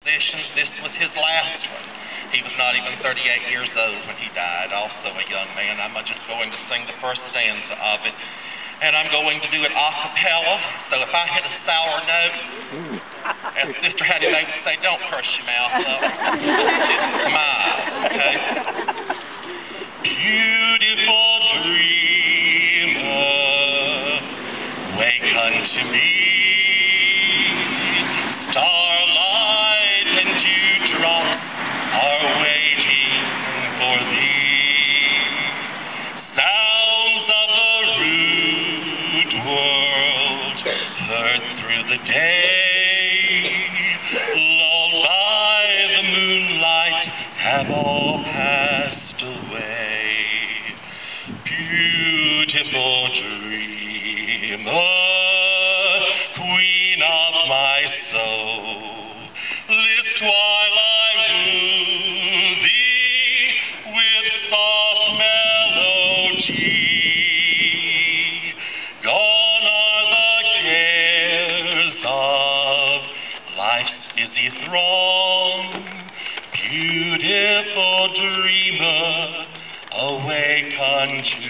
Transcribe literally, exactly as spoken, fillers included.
compositions. This was his last one. He was not even thirty-eight years old when he died, also a young man. I'm just going to sing the first stanza of it, and I'm going to do it a cappella, so if I hit a sour note, as Sister Hattie Mae would say, don't purse your mouth up. Just smile, okay? Beautiful dreamer, wake unto me. Starlight and dewdrops are waiting for thee. Sounds of a rude world heard through the day, lulled by the moonlight, have all passed away. Beautiful dreamer, queen of my soul, list while I woo thee with soft melody. Gone are the cares of life's busy throng. Beautiful dreamer, awake unto